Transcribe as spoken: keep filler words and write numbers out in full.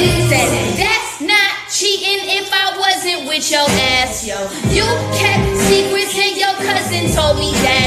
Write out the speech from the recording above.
Said that's not cheating if I wasn't with your ass, yo. You kept secrets and your cousin told me that.